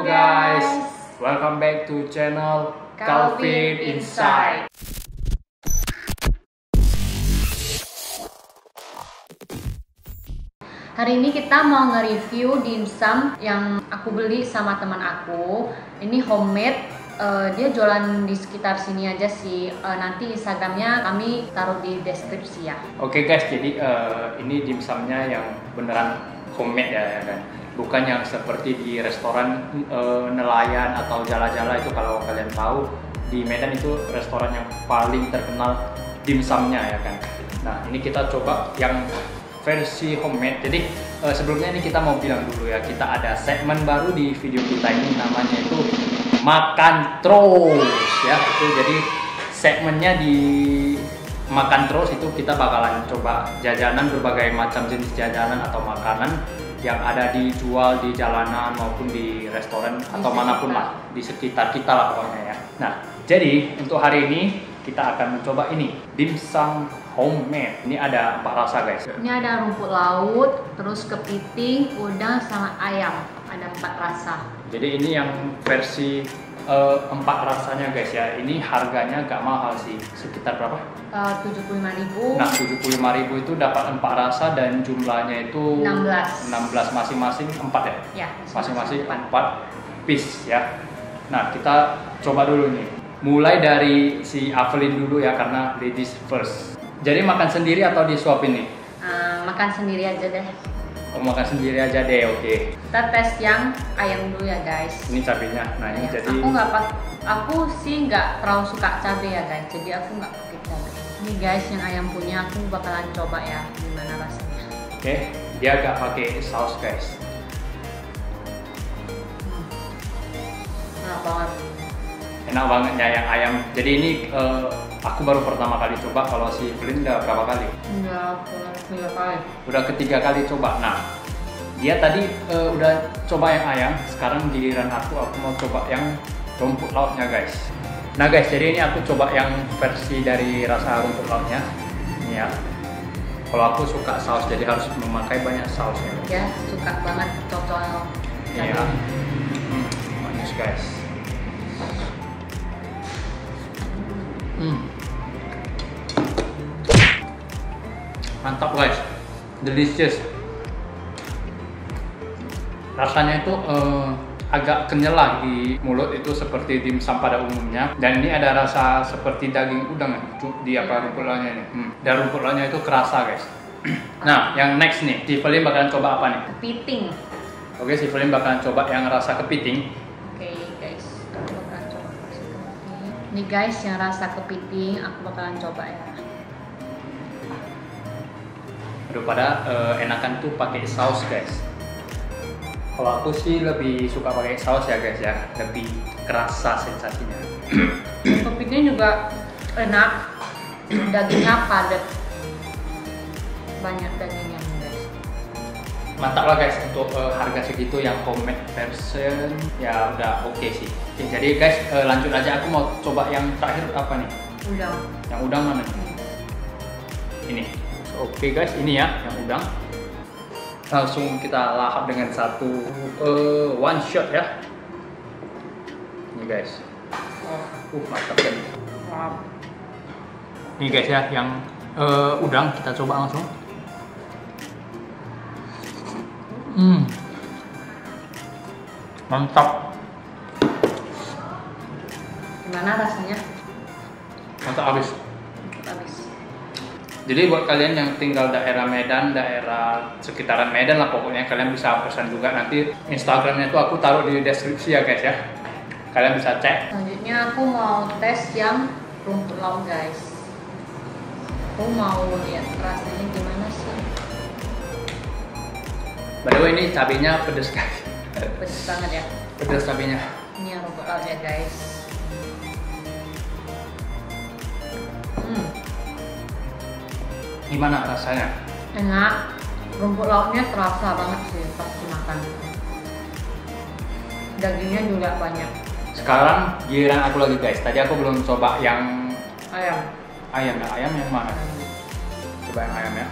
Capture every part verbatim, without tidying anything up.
guys, welcome back to channel Calvin Inside. Hari ini kita mau nge-review dimsum yang aku beli sama teman aku. Ini homemade, uh, dia jualan di sekitar sini aja sih. Uh, nanti Instagramnya kami taruh di deskripsi ya. Oke okay guys, jadi uh, ini dimsumnya yang beneran homemade ya, ya kan? Bukan yang seperti di restoran uh, nelayan atau jala-jala itu. Kalau kalian tahu, di Medan itu restoran yang paling terkenal dimsumnya ya kan. Nah ini kita coba yang versi homemade. Jadi uh, sebelumnya ini kita mau bilang dulu ya, kita ada segmen baru di video kita ini, namanya itu makan terus ya. Itu jadi segmennya di makan terus itu kita bakalan coba jajanan, berbagai macam jenis jajanan atau makanan yang ada dijual di jalanan maupun di restoran di atau sekitar. manapun lah di sekitar kita lah pokoknya ya. Nah jadi untuk hari ini kita akan mencoba ini dimsum homemade. Ini ada empat rasa guys. Ini ada rumput laut, terus kepiting, udang, sama ayam. Ada empat rasa. Jadi ini yang versi uh, empat rasanya guys ya. Ini harganya gak mahal sih. Sekitar berapa? Uh, tujuh puluh lima ribu. Nah tujuh puluh lima ribu itu dapat empat rasa dan jumlahnya itu enam belas. enam belas masing-masing empat ya? Ya. Masing-masing empat piece ya. Nah kita coba dulu nih. Mulai dari si Avelin dulu ya, karena ladies first. Jadi makan sendiri atau disuapin nih? Uh, makan sendiri aja deh. Oh makan sendiri aja deh, oke. Okay. Kita tes yang ayam dulu ya guys. Ini cabenya. Nah ini ya, jadi. Aku nggak pak, aku sih nggak terlalu suka cabai ya guys. Jadi aku nggak pakai cabai. Ini guys yang ayam punya, aku bakalan coba ya gimana rasanya. Oke, okay. Dia nggak pakai saus guys. Hmm. Enak banget. Enak banget ya yang ayam. Jadi ini uh, aku baru pertama kali coba. Kalau si Flynn udah berapa kali? Udah ketiga kali. Udah ketiga kali coba. Nah, dia tadi uh, udah coba yang ayam. Sekarang giliran aku, aku mau coba yang rumput lautnya guys. Nah guys, jadi ini aku coba yang versi dari rasa rumput lautnya. Ini ya. Kalau aku suka saus, jadi harus memakai banyak saus ya. Ya, suka banget cocol. Iya. Hmm, manis guys. Hmm. Mantap guys, delicious. Rasanya itu uh, agak kenyal lah di mulut, itu seperti dimsum pada umumnya. Dan ini ada rasa seperti daging udang di apa rumput lautnya ini. Hmm. Dan rumput lautnya itu kerasa guys. Nah, yang next nih, si Flynn bakalan coba apa nih? Kepiting. Oke, si Flynn bakalan coba yang rasa kepiting. Oke guys, aku bakalan coba rasa kepiting. Ini guys yang rasa kepiting, aku bakalan coba ya. Aduh, pada uh, enakan tuh pakai saus guys. Kalau aku sih lebih suka pakai saus ya guys ya, lebih kerasa sensasinya. Kepiting juga enak, dagingnya padat, banyak dagingnya guys. Mantap lah guys, untuk uh, harga segitu yang homemade version ya udah oke okay sih. Oke, jadi guys uh, lanjut aja, aku mau coba yang terakhir apa nih? Udang. Yang udang mana nih? Ini. Oke okay guys, ini ya yang udang. Langsung kita lahap dengan satu uh, one shot ya. Ini guys. Uh mantap kan. Ini guys ya yang uh, udang, kita coba langsung. Hmm, mantap. Gimana rasanya? Mantap habis. Habis. Jadi buat kalian yang tinggal daerah Medan, daerah sekitaran Medan lah pokoknya, kalian bisa pesan juga. Nanti Instagramnya tuh aku taruh di deskripsi ya guys ya. Kalian bisa cek. Selanjutnya aku mau tes yang rumput laut guys. Aku mau lihat rasanya gimana sih. By the way ini cabenya pedes guys. Pedes banget ya. Pedes cabenya. Ini yang rumput laut ya guys. Hmm. Gimana rasanya? Enak. Rumput lautnya terasa banget sih pas dimakan. Dagingnya juga banyak. Sekarang giliran aku lagi guys. Tadi aku belum coba yang Ayam. Ayam ya, ayam yang mana? Coba yang ayam ya.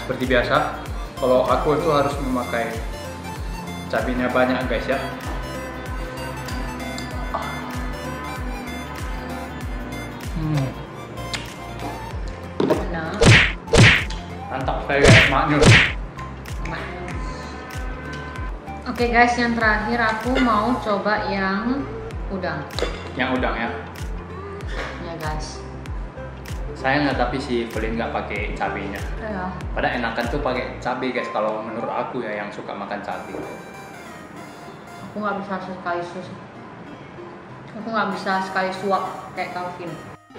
seperti biasa, kalau aku itu harus memakai cabenya banyak guys ya. Hmm. Benar. Mantap saya guys, maknyus. Oke guys, yang terakhir aku mau coba yang udang. Yang udang ya. Ya guys. Sayang nggak, tapi si Velin nggak pakai cabenya. Ya. Padahal enakan tuh pakai cabai guys, kalau menurut aku ya yang suka makan cabai. Aku nggak bisa sekali sus. Aku nggak bisa sekali suap kayak Calvin.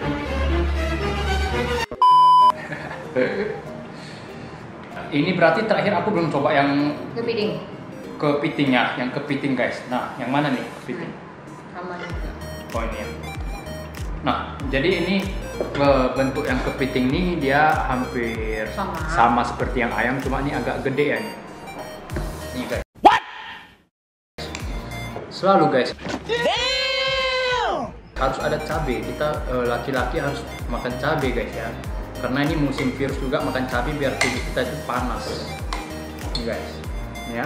Ini berarti terakhir aku belum coba yang Kepiting. kepitingnya, yang kepiting guys. Nah, yang mana nih kepiting? Sama juga. Oh ini ya. Nah, jadi ini eh, bentuk yang kepiting nih dia hampir Sama. sama seperti yang ayam, cuma ini agak gede ya. Nih guys. What? Selalu guys. Damn! Harus ada cabai. Kita eh, laki-laki harus makan cabai guys ya. Karena ini musim virus juga, makan cabai biar tubuh kita itu panas. Nih guys. Ya.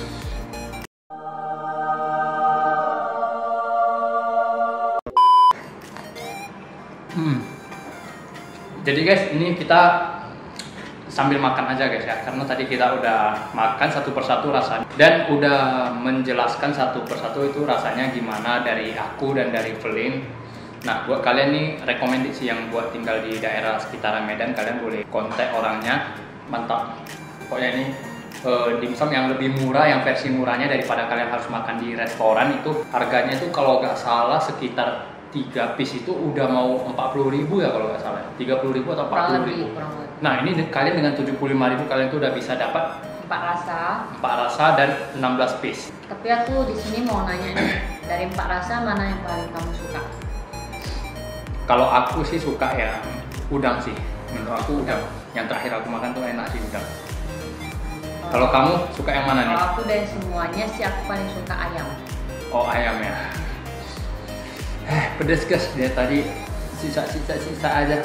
Hmm. Jadi guys, ini kita sambil makan aja guys ya, karena tadi kita udah makan satu persatu rasanya dan udah menjelaskan satu persatu itu rasanya gimana dari aku dan dari Velin. Nah, buat kalian nih rekomendasi yang buat tinggal di daerah sekitaran Medan, kalian boleh kontak orangnya, mantap. Pokoknya ini uh, dimsum yang lebih murah, yang versi murahnya daripada kalian harus makan di restoran. Itu harganya itu kalau nggak salah sekitar tiga piece itu udah mau empat puluh ribu ya kalau nggak salah, tiga puluh ribu atau empat puluh ribu. Nah, ini kalian dengan tujuh puluh lima ribu kalian tuh udah bisa dapat Empat rasa. empat rasa dan enam belas piece. Tapi aku di sini mau nanya nih, dari empat rasa mana yang paling kamu suka? Kalau aku sih suka ya udang sih, menurut aku udang. Yang terakhir aku makan tuh enak sih udang. Kalau kamu suka yang mana nih? Kalau aku dari semuanya sih aku paling suka ayam. Oh, ayam ya. Eh, pedes guys, dia tadi sisa-sisa sisa aja.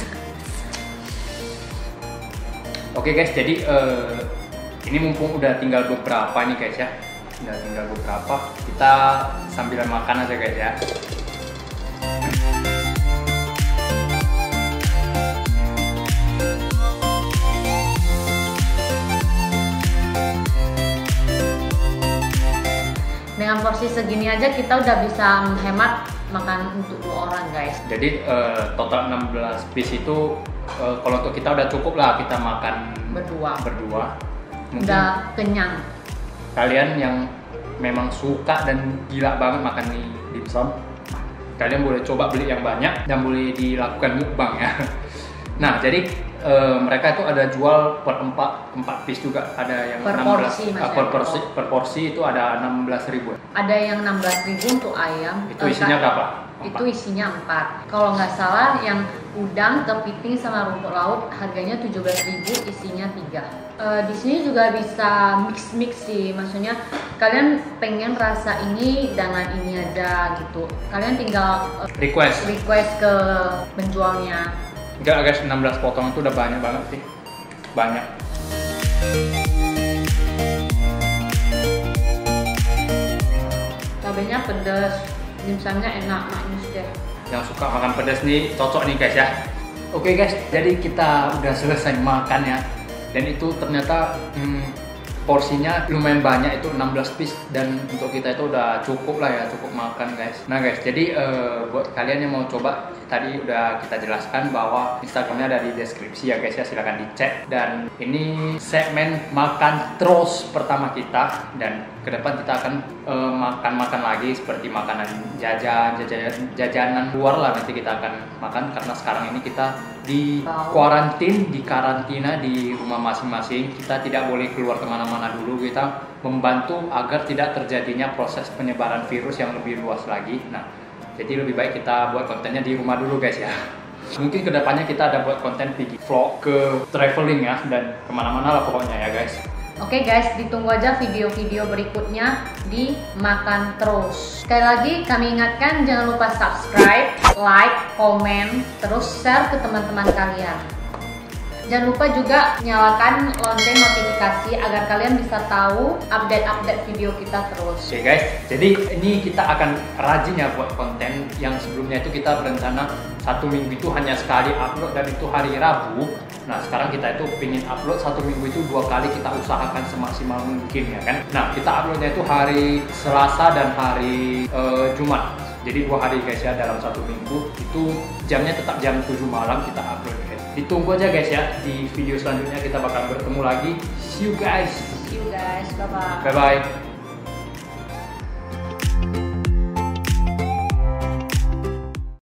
Oke guys, jadi uh, ini mumpung udah tinggal beberapa nih guys ya, udah tinggal beberapa, kita sambil makan aja guys ya. Dengan porsi segini aja kita udah bisa menghemat makan untuk dua orang guys. Jadi uh, total enam belas piece itu uh, kalau untuk kita udah cukup lah kita makan Berdua. berdua. Mungkin Udah kenyang. kalian yang memang suka dan gila banget makan mie dimsum, kalian boleh coba beli yang banyak dan boleh dilakukan mukbang ya. Nah, jadi e, mereka itu ada jual per empat, empat piece juga, ada yang Per enam belas, porsi, Mas, uh, ya? per porsi, per porsi itu ada enam belas ribu. Ada yang enam belas ribu untuk ayam. Itu isinya Eh, berapa? Itu isinya empat. Kalau nggak salah yang udang, kepiting sama rumput laut harganya tujuh belas ribu, isinya tiga. E, di sini juga bisa mix-mix sih, maksudnya kalian pengen rasa ini dengan ini aja gitu. Kalian tinggal e, Request. request ke penjualnya. Enggak guys, enam belas potong itu udah banyak banget sih. Banyak. Cabenya pedas, dimsumnya enak, maknyus deh. Yang suka makan pedas nih cocok nih guys ya. Oke guys, jadi kita udah selesai makan ya. Dan itu ternyata hmm, porsinya lumayan banyak, itu enam belas piece, dan untuk kita itu udah cukup lah ya, cukup makan guys. Nah guys, jadi uh, buat kalian yang mau coba, tadi udah kita jelaskan bahwa Instagramnya ada di deskripsi ya guys ya, silahkan dicek. Dan ini segmen makan terus pertama kita, dan ke depan kita akan makan-makan uh, lagi seperti makanan jajan, jajan, jajanan luar lah nanti kita akan makan, karena sekarang ini kita di kuarantin, di karantina di rumah masing-masing. Kita tidak boleh keluar kemana-mana dulu, kita membantu agar tidak terjadinya proses penyebaran virus yang lebih luas lagi. Nah, jadi lebih baik kita buat kontennya di rumah dulu guys ya. Mungkin kedepannya kita ada buat konten pergi vlog ke traveling ya, dan kemana-mana lah pokoknya ya guys. Oke guys, ditunggu aja video-video berikutnya di Makan Terus. Sekali lagi kami ingatkan, jangan lupa subscribe, like, komen, terus share ke teman-teman kalian. Jangan lupa juga nyalakan lonceng notifikasi agar kalian bisa tahu update-update video kita terus. Oke okay guys, jadi ini kita akan rajin ya buat konten. Yang sebelumnya itu kita berencana satu minggu itu hanya sekali upload dan itu hari Rabu. Nah sekarang kita itu pengen upload satu minggu itu dua kali, kita usahakan semaksimal mungkin ya kan. Nah kita uploadnya itu hari Selasa dan hari uh, Jumat. Jadi dua hari guys ya dalam satu minggu. Itu jamnya tetap jam tujuh malam kita upload guys. Ditunggu aja guys ya, di video selanjutnya kita bakal bertemu lagi. See you guys. See you guys, bye bye. Bye bye.